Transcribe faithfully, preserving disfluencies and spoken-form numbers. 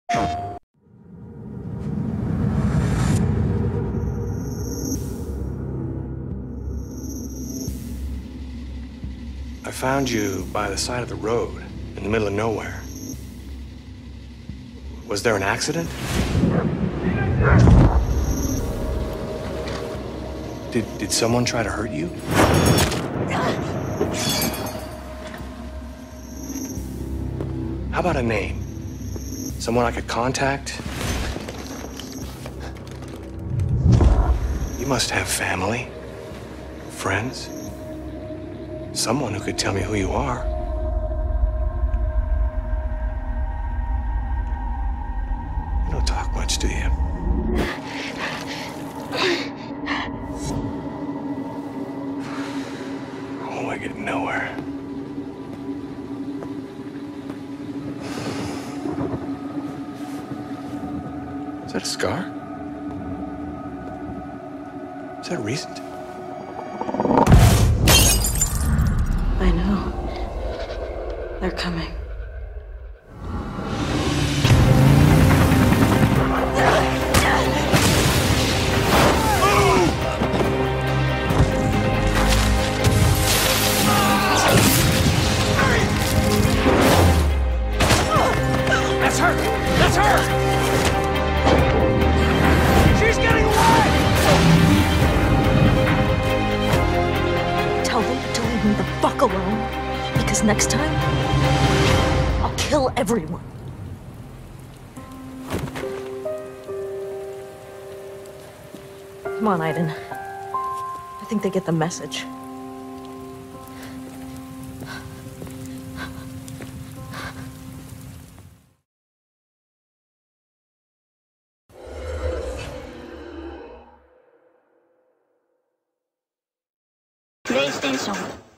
I found you by the side of the road, in the middle of nowhere. Was there an accident? Did, did someone try to hurt you? How about a name? Someone I could contact? You must have family, friends, someone who could tell me who you are. You don't talk much, do you? Oh, I get nowhere. Is that a scar? Is that recent? I know. They're coming. That's her! That's her! She's getting away! Tell them to leave me the fuck alone, because next time, I'll kill everyone. Come on, Aiden. I think they get the message. PlayStation